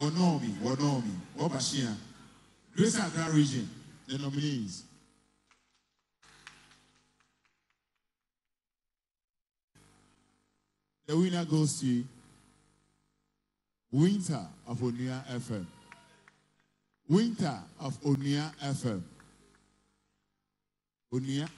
Wonomi, Obashia. Greater Accra region, the nominees. The winner goes to Winter of Onua FM. Winter of Onua FM. Onua.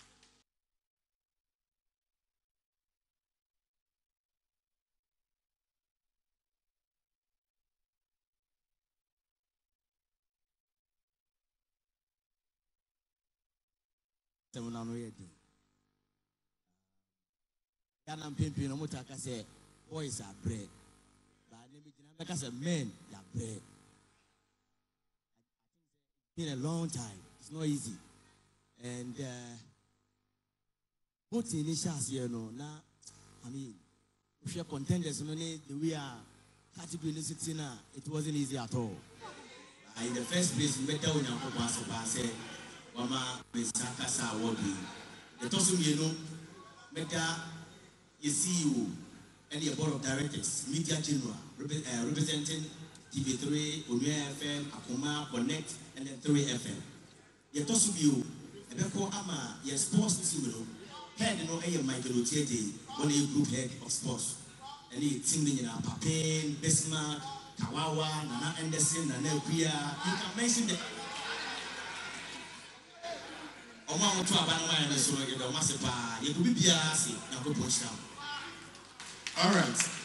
Yanam pimpin no mutaka say boys are bread. But because men are bread. It's been a long time. It's not easy. And both initials here now, I mean, if you're contenders, the way our category it wasn't easy at all. In the first place, we better when you say, Mama, Mr. Kasa award. The Tosum, you know, better. The CEO and the board of directors, media general, representing TV3, Onua FM, Akoma, Connect, and then 3FM. Yet also you, a Beko Ama, your sports team, head no a Michael Otete, one group head of sports. And he team in Papain, Bismarck, Kawawa, Nana Anderson, Nana Pia. You can mention the Oma to Abanama and so you don't massive. You could be Biasi, and go push down. All right.